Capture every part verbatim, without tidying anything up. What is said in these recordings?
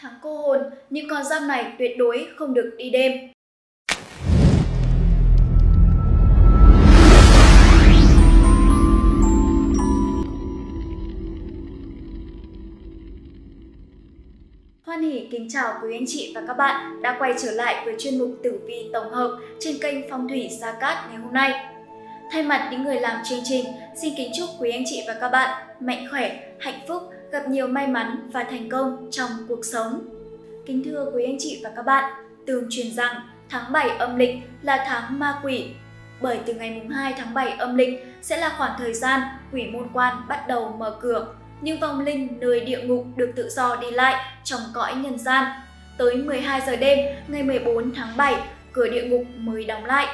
Tháng cô hồn, những con giáp này tuyệt đối không được đi đêm. Hoan hỉ kính chào quý anh chị và các bạn đã quay trở lại với chuyên mục tử vi tổng hợp trên kênh Phong thủy Gia Cát ngày hôm nay. Thay mặt những người làm chương trình, xin kính chúc quý anh chị và các bạn mạnh khỏe, hạnh phúc, gặp nhiều may mắn và thành công trong cuộc sống. Kính thưa quý anh chị và các bạn, tương truyền rằng tháng bảy âm lịch là tháng ma quỷ, bởi từ ngày hai tháng bảy âm lịch sẽ là khoảng thời gian quỷ môn quan bắt đầu mở cửa, những vong linh nơi địa ngục được tự do đi lại trong cõi nhân gian. Tới mười hai giờ đêm ngày mười bốn tháng bảy, cửa địa ngục mới đóng lại.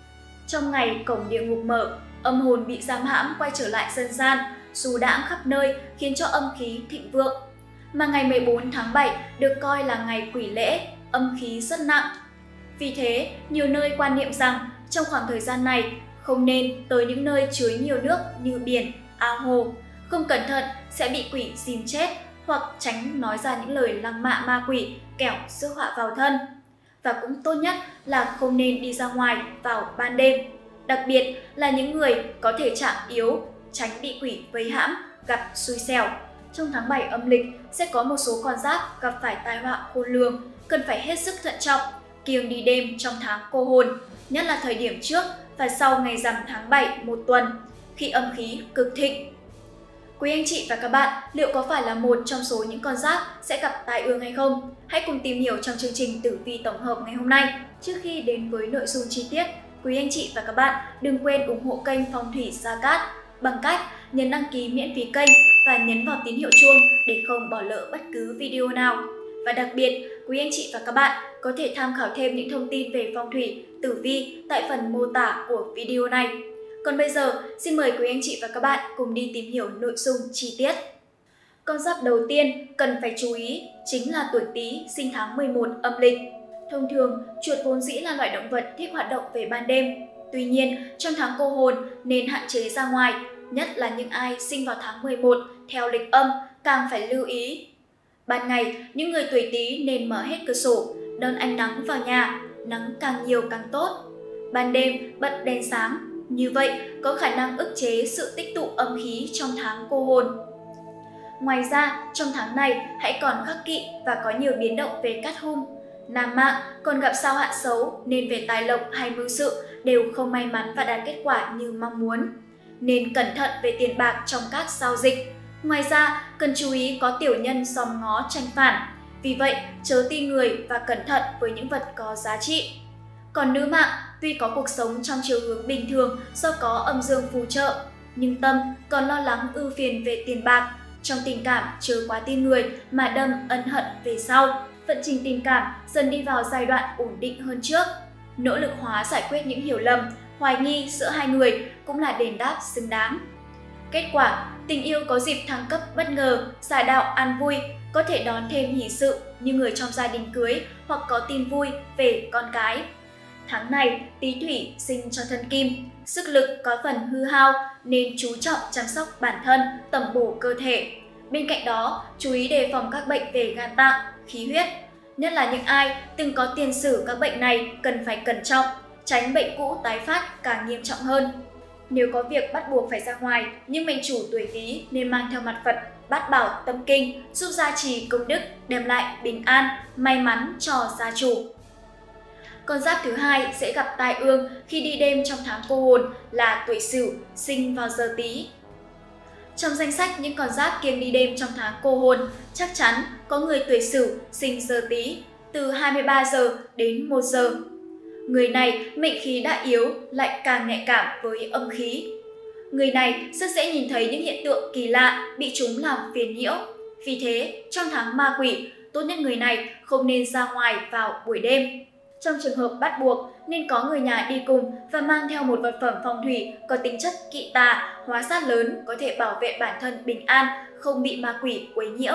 Trong ngày cổng địa ngục mở, âm hồn bị giam hãm quay trở lại dân gian, du đãng khắp nơi khiến cho âm khí thịnh vượng. Mà ngày mười bốn tháng bảy được coi là ngày quỷ lễ, âm khí rất nặng. Vì thế, nhiều nơi quan niệm rằng trong khoảng thời gian này không nên tới những nơi chứa nhiều nước như biển, ao hồ. Không cẩn thận sẽ bị quỷ dìm chết, hoặc tránh nói ra những lời lăng mạ ma quỷ kẻo rước họa vào thân. Và cũng tốt nhất là không nên đi ra ngoài vào ban đêm, đặc biệt là những người có thể trạng yếu, tránh bị quỷ vây hãm, gặp xui xẻo. Trong tháng bảy âm lịch sẽ có một số con giáp gặp phải tai họa khôn lường, cần phải hết sức thận trọng, kiêng đi đêm trong tháng cô hồn, nhất là thời điểm trước và sau ngày rằm tháng bảy một tuần, khi âm khí cực thịnh. Quý anh chị và các bạn, liệu có phải là một trong số những con giáp sẽ gặp tai ương hay không? Hãy cùng tìm hiểu trong chương trình tử vi tổng hợp ngày hôm nay. Trước khi đến với nội dung chi tiết, quý anh chị và các bạn đừng quên ủng hộ kênh Phong thủy Gia Cát bằng cách nhấn đăng ký miễn phí kênh và nhấn vào tín hiệu chuông để không bỏ lỡ bất cứ video nào. Và đặc biệt, quý anh chị và các bạn có thể tham khảo thêm những thông tin về phong thủy, tử vi tại phần mô tả của video này. Còn bây giờ, xin mời quý anh chị và các bạn cùng đi tìm hiểu nội dung chi tiết. Con giáp đầu tiên cần phải chú ý chính là tuổi Tý, sinh tháng mười một âm lịch. Thông thường, chuột vốn dĩ là loại động vật thích hoạt động về ban đêm. Tuy nhiên, trong tháng cô hồn nên hạn chế ra ngoài, nhất là những ai sinh vào tháng mười một theo lịch âm càng phải lưu ý. Ban ngày, những người tuổi Tý nên mở hết cửa sổ, đón ánh nắng vào nhà, nắng càng nhiều càng tốt. Ban đêm bật đèn sáng, như vậy có khả năng ức chế sự tích tụ âm khí trong tháng cô hồn. Ngoài ra, trong tháng này hãy còn khắc kỵ và có nhiều biến động về cát hung. Nam mạng còn gặp sao hạn xấu nên về tài lộc hay mưu sự đều không may mắn và đạt kết quả như mong muốn. Nên cẩn thận về tiền bạc trong các giao dịch. Ngoài ra, cần chú ý có tiểu nhân xòm ngó tranh phản. Vì vậy, chớ tin người và cẩn thận với những vật có giá trị. Còn nữ mạng, tuy có cuộc sống trong chiều hướng bình thường do có âm dương phù trợ, nhưng tâm còn lo lắng ưu phiền về tiền bạc. Trong tình cảm chớ quá tin người mà đâm ân hận về sau. Vận trình tình cảm dần đi vào giai đoạn ổn định hơn trước. Nỗ lực hóa giải quyết những hiểu lầm, hoài nghi giữa hai người cũng là đền đáp xứng đáng. Kết quả, tình yêu có dịp thăng cấp bất ngờ, giải đạo an vui, có thể đón thêm hỷ sự như người trong gia đình cưới hoặc có tin vui về con cái. Tháng này, Tý Thủy sinh cho thân Kim, sức lực có phần hư hao nên chú trọng chăm sóc bản thân, tẩm bổ cơ thể. Bên cạnh đó, chú ý đề phòng các bệnh về gan tạng, khí huyết. Nhất là những ai từng có tiền sử các bệnh này cần phải cẩn trọng, tránh bệnh cũ tái phát càng nghiêm trọng hơn. Nếu có việc bắt buộc phải ra ngoài, nhưng mệnh chủ tuổi Tý nên mang theo mặt Phật, bát bảo tâm kinh, giúp gia trì công đức, đem lại bình an, may mắn cho gia chủ. Con giáp thứ hai sẽ gặp tai ương khi đi đêm trong tháng cô hồn là tuổi Sửu, sinh vào giờ Tý. Trong danh sách những con giáp kiêng đi đêm trong tháng cô hồn, chắc chắn có người tuổi Sửu sinh giờ Tý từ hai mươi ba giờ đến một giờ. Người này mệnh khí đã yếu lại càng nhạy cảm với âm khí. Người này rất dễ nhìn thấy những hiện tượng kỳ lạ bị chúng làm phiền nhiễu. Vì thế, trong tháng ma quỷ, tốt nhất người này không nên ra ngoài vào buổi đêm. Trong trường hợp bắt buộc, nên có người nhà đi cùng và mang theo một vật phẩm phong thủy có tính chất kỵ tà, hóa sát lớn có thể bảo vệ bản thân bình an, không bị ma quỷ quấy nhiễu.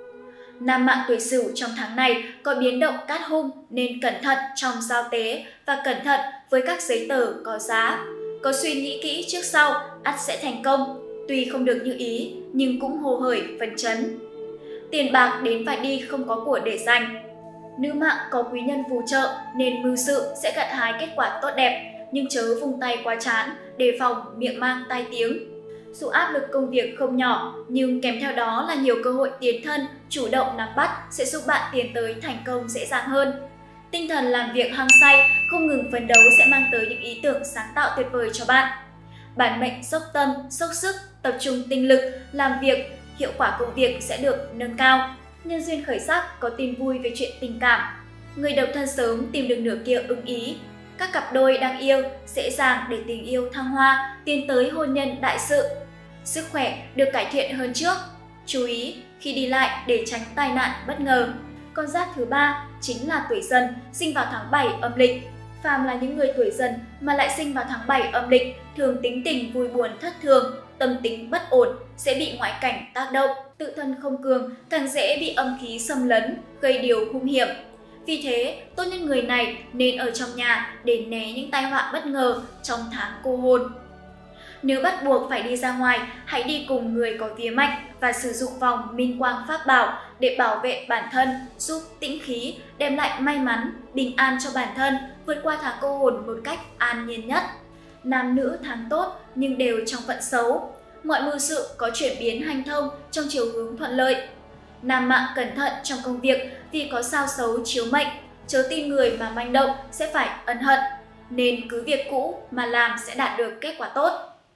Nam mạng tuổi Sửu trong tháng này có biến động cát hung nên cẩn thận trong giao tế và cẩn thận với các giấy tờ có giá. Có suy nghĩ kỹ trước sau, ắt sẽ thành công, tuy không được như ý nhưng cũng hồ hởi phấn chấn. tiền bạc đến phải đi không có của để dành. Nữ mạng có quý nhân phù trợ nên mưu sự sẽ gặt hái kết quả tốt đẹp, nhưng chớ vung tay quá chán, đề phòng miệng mang tai tiếng. Dù áp lực công việc không nhỏ, nhưng kèm theo đó là nhiều cơ hội tiến thân, chủ động nắm bắt sẽ giúp bạn tiến tới thành công dễ dàng hơn. Tinh thần làm việc hăng say, không ngừng phấn đấu sẽ mang tới những ý tưởng sáng tạo tuyệt vời cho bạn. Bản mệnh dốc tâm, dốc sức, tập trung tinh lực, làm việc, hiệu quả công việc sẽ được nâng cao. Nhân duyên khởi sắc có tin vui về chuyện tình cảm. Người độc thân sớm tìm được nửa kia ưng ý. Các cặp đôi đang yêu dễ dàng để tình yêu thăng hoa, tiến tới hôn nhân đại sự. Sức khỏe được cải thiện hơn trước. Chú ý khi đi lại để tránh tai nạn bất ngờ. Con giáp thứ ba chính là tuổi Dần, sinh vào tháng bảy âm lịch. Phàm là những người tuổi Dần mà lại sinh vào tháng bảy âm lịch thường tính tình vui buồn thất thường, tâm tính bất ổn, sẽ bị ngoại cảnh tác động. Tự thân không cường, càng dễ bị âm khí xâm lấn, gây điều hung hiểm. Vì thế, tốt nhất người này nên ở trong nhà để né những tai họa bất ngờ trong tháng cô hồn. Nếu bắt buộc phải đi ra ngoài, hãy đi cùng người có vía mạnh và sử dụng vòng minh quang pháp bảo để bảo vệ bản thân, giúp tĩnh khí, đem lại may mắn, bình an cho bản thân, vượt qua tháng cô hồn một cách an nhiên nhất. Nam nữ tháng tốt nhưng đều trong vận xấu. Mọi mưu sự có chuyển biến hanh thông trong chiều hướng thuận lợi. Nam mạng cẩn thận trong công việc vì có sao xấu chiếu mệnh, chớ tin người mà manh động sẽ phải ân hận, nên cứ việc cũ mà làm sẽ đạt được kết quả tốt.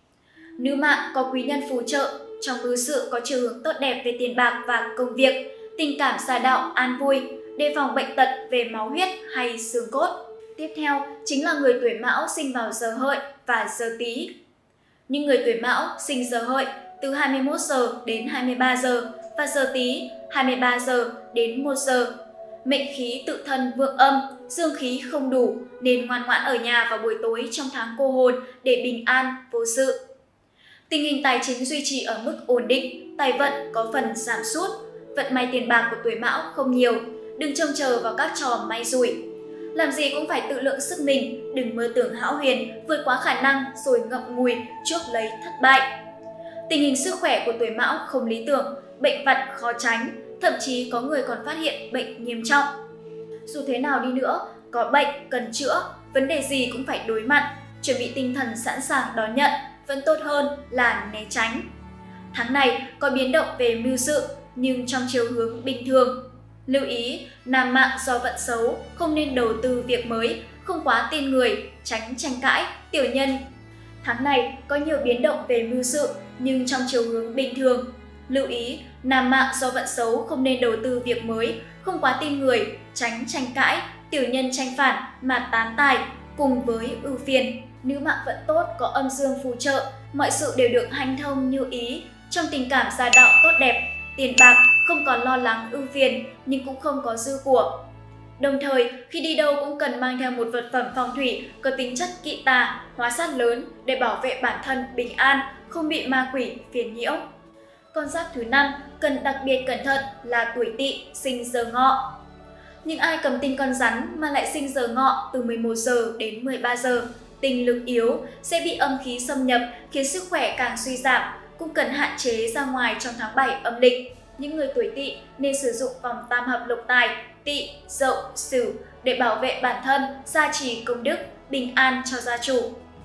Nữ mạng có quý nhân phù trợ, trong mưu sự có chiều hướng tốt đẹp về tiền bạc và công việc, tình cảm gia đạo an vui, đề phòng bệnh tật về máu huyết hay xương cốt. Tiếp theo chính là người tuổi Mão sinh vào giờ Hợi và giờ Tý. Những người tuổi Mão sinh giờ Hợi từ hai mươi mốt giờ đến hai mươi ba giờ và giờ Tý hai mươi ba giờ đến một giờ. Mệnh khí tự thân vượng âm, dương khí không đủ nên ngoan ngoãn ở nhà vào buổi tối trong tháng cô hồn để bình an, vô sự. Tình hình tài chính duy trì ở mức ổn định, tài vận có phần giảm sút. Vận may tiền bạc của tuổi Mão không nhiều, đừng trông chờ vào các trò may rủi. Làm gì cũng phải tự lượng sức mình, đừng mơ tưởng hão huyền, vượt quá khả năng rồi ngậm ngùi, chuốc lấy thất bại. Tình hình sức khỏe của tuổi Mão không lý tưởng, bệnh vặt khó tránh, thậm chí có người còn phát hiện bệnh nghiêm trọng. Dù thế nào đi nữa, có bệnh cần chữa, vấn đề gì cũng phải đối mặt, chuẩn bị tinh thần sẵn sàng đón nhận, vẫn tốt hơn là né tránh. Tháng này có biến động về mưu sự nhưng trong chiều hướng bình thường. Lưu ý, nam mạng do vận xấu, không nên đầu tư việc mới, không quá tin người, tránh tranh cãi, tiểu nhân. Tháng này có nhiều biến động về mưu sự nhưng trong chiều hướng bình thường. Lưu ý, nam mạng do vận xấu không nên đầu tư việc mới, không quá tin người, tránh tranh cãi, tiểu nhân tranh phản mà tán tài, cùng với ưu phiền. Nữ mạng vận tốt có âm dương phù trợ, mọi sự đều được hanh thông như ý, trong tình cảm gia đạo tốt đẹp, tiền bạc không còn lo lắng ưu phiền nhưng cũng không có dư của. Đồng thời, khi đi đâu cũng cần mang theo một vật phẩm phong thủy có tính chất kỵ tà, hóa sát lớn để bảo vệ bản thân bình an, không bị ma quỷ phiền nhiễu. Con giáp thứ năm cần đặc biệt cẩn thận là tuổi Tỵ sinh giờ Ngọ. Những ai cầm tinh con rắn mà lại sinh giờ Ngọ từ mười một giờ đến mười ba giờ, tinh lực yếu, sẽ bị âm khí xâm nhập khiến sức khỏe càng suy giảm, cũng cần hạn chế ra ngoài trong tháng bảy âm lịch. Những người tuổi Tỵ nên sử dụng vòng tam hợp lộc tài Tỵ, Dậu, Sửu để bảo vệ bản thân, gia trì công đức, bình an cho gia chủ.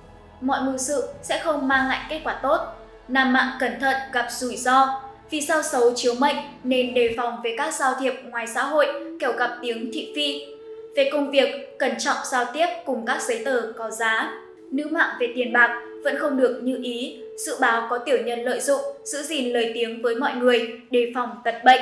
Mọi mưu sự sẽ không mang lại kết quả tốt. Nam mạng cẩn thận gặp rủi ro. Vì sao xấu chiếu mệnh nên đề phòng về các giao thiệp ngoài xã hội, kiểu gặp tiếng thị phi. Về công việc, cẩn trọng giao tiếp cùng các giấy tờ có giá. Nữ mạng về tiền bạc vẫn không được như ý, dự báo có tiểu nhân lợi dụng, giữ gìn lời tiếng với mọi người, đề phòng tật bệnh.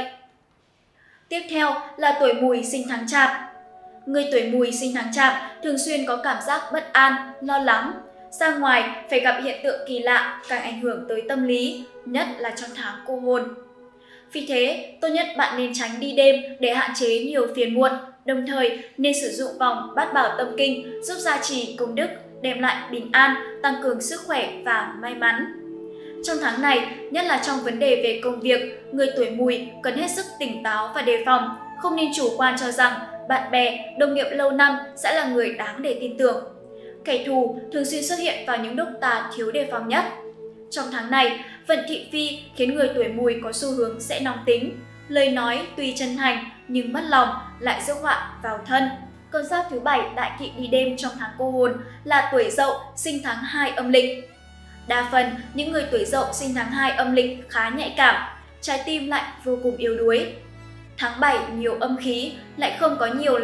Tiếp theo là tuổi Mùi sinh tháng Chạp. Người tuổi Mùi sinh tháng Chạp thường xuyên có cảm giác bất an, lo lắng. Ra ngoài phải gặp hiện tượng kỳ lạ, càng ảnh hưởng tới tâm lý, nhất là trong tháng cô hồn. Vì thế, tốt nhất bạn nên tránh đi đêm để hạn chế nhiều phiền muộn, đồng thời nên sử dụng vòng bát bảo tâm kinh giúp gia trì công đức, đem lại bình an, tăng cường sức khỏe và may mắn. Trong tháng này, nhất là trong vấn đề về công việc, người tuổi Mùi cần hết sức tỉnh táo và đề phòng, không nên chủ quan cho rằng bạn bè, đồng nghiệp lâu năm sẽ là người đáng để tin tưởng. Kẻ thù thường xuyên xuất hiện vào những lúc ta thiếu đề phòng nhất. Trong tháng này, vận thị phi khiến người tuổi Mùi có xu hướng sẽ nóng tính. lời nói tuy chân thành nhưng mất lòng lại rước họa vào thân. Con giáp thứ bảy đại kỵ đi đêm trong tháng cô hồn là tuổi Dậu sinh tháng hai âm lịch. Đa phần những người tuổi Dậu sinh tháng hai âm lịch khá nhạy cảm, trái tim lại vô cùng yếu đuối. Tháng bảy nhiều âm khí lại không có nhiều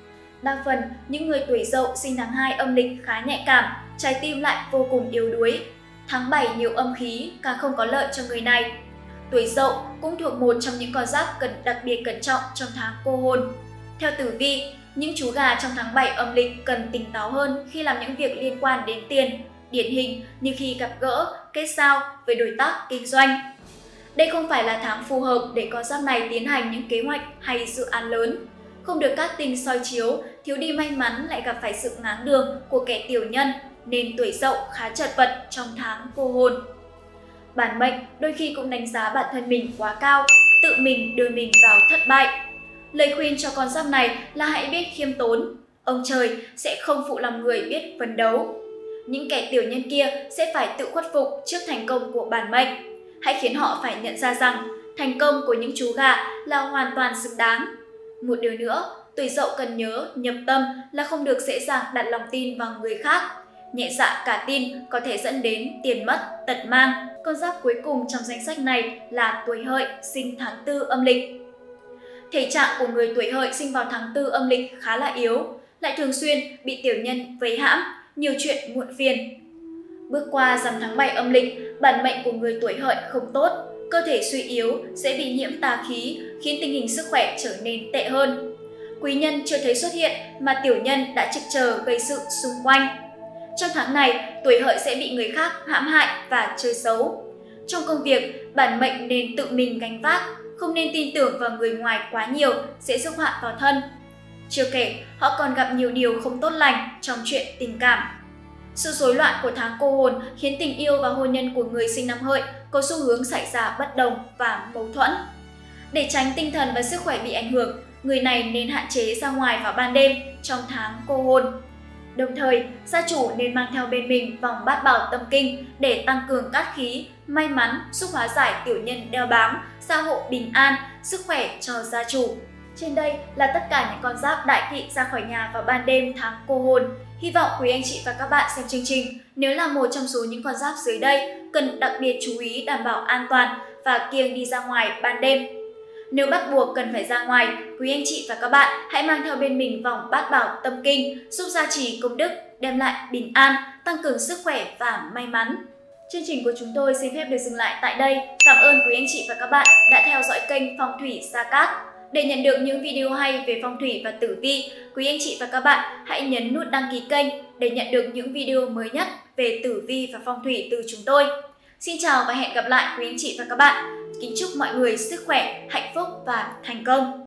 Đa phần những người tuổi Dậu sinh tháng hai âm lịch khá nhạy cảm, trái tim lại vô cùng yếu đuối. Tháng bảy nhiều âm khí càng không có lợi cho người này. Tuổi Dậu cũng thuộc một trong những con giáp cần đặc biệt cẩn trọng trong tháng cô hồn. Theo tử vi, những chú gà trong tháng bảy âm lịch cần tỉnh táo hơn khi làm những việc liên quan đến tiền, điển hình như khi gặp gỡ, kết giao với đối tác kinh doanh. Đây không phải là tháng phù hợp để con giáp này tiến hành những kế hoạch hay dự án lớn. Không được các tinh soi chiếu, thiếu đi may mắn lại gặp phải sự ngáng đường của kẻ tiểu nhân, nên tuổi Dậu khá chật vật trong tháng cô hồn. Bản mệnh đôi khi cũng đánh giá bản thân mình quá cao, tự mình đưa mình vào thất bại. Lời khuyên cho con giáp này là hãy biết khiêm tốn, ông trời sẽ không phụ lòng người biết phấn đấu. Những kẻ tiểu nhân kia sẽ phải tự khuất phục trước thành công của bản mệnh. Hãy khiến họ phải nhận ra rằng thành công của những chú gà là hoàn toàn xứng đáng. Một điều nữa, tuổi Dậu cần nhớ nhập tâm là không được dễ dàng đặt lòng tin vào người khác. Nhẹ dạ cả tin có thể dẫn đến tiền mất, tật mang. Con giáp cuối cùng trong danh sách này là tuổi Hợi sinh tháng tư âm lịch. Thể trạng của người tuổi Hợi sinh vào tháng tư âm lịch khá là yếu, lại thường xuyên bị tiểu nhân vây hãm, nhiều chuyện muộn phiền. Bước qua rằm tháng bảy âm lịch, bản mệnh của người tuổi Hợi không tốt, cơ thể suy yếu, dễ bị nhiễm tà khí, khiến tình hình sức khỏe trở nên tệ hơn. Quý nhân chưa thấy xuất hiện mà tiểu nhân đã trực chờ gây sự xung quanh. Trong tháng này, tuổi Hợi sẽ bị người khác hãm hại và chơi xấu. Trong công việc, bản mệnh nên tự mình gánh vác, không nên tin tưởng vào người ngoài quá nhiều, sẽ rước họa vào thân. Chưa kể, họ còn gặp nhiều điều không tốt lành trong chuyện tình cảm. Sự rối loạn của tháng cô hồn khiến tình yêu và hôn nhân của người sinh năm Hợi có xu hướng xảy ra bất đồng và mâu thuẫn. Để tránh tinh thần và sức khỏe bị ảnh hưởng, người này nên hạn chế ra ngoài vào ban đêm trong tháng cô hồn. Đồng thời, gia chủ nên mang theo bên mình vòng bát bảo tâm kinh để tăng cường cát khí, may mắn, giúp hóa giải tiểu nhân đeo bám, gia hộ bình an, sức khỏe cho gia chủ. Trên đây là tất cả những con giáp đại kỵ ra khỏi nhà vào ban đêm tháng cô hồn. Hy vọng quý anh chị và các bạn xem chương trình, nếu là một trong số những con giáp dưới đây, cần đặc biệt chú ý đảm bảo an toàn và kiêng đi ra ngoài ban đêm. Nếu bắt buộc cần phải ra ngoài, quý anh chị và các bạn hãy mang theo bên mình vòng bát bảo tâm kinh, giúp gia trì công đức, đem lại bình an, tăng cường sức khỏe và may mắn. Chương trình của chúng tôi xin phép được dừng lại tại đây. Cảm ơn quý anh chị và các bạn đã theo dõi kênh Phong thủy Gia Cát. Để nhận được những video hay về phong thủy và tử vi, quý anh chị và các bạn hãy nhấn nút đăng ký kênh để nhận được những video mới nhất về tử vi và phong thủy từ chúng tôi. Xin chào và hẹn gặp lại quý anh chị và các bạn. Kính chúc mọi người sức khỏe, hạnh phúc và thành công.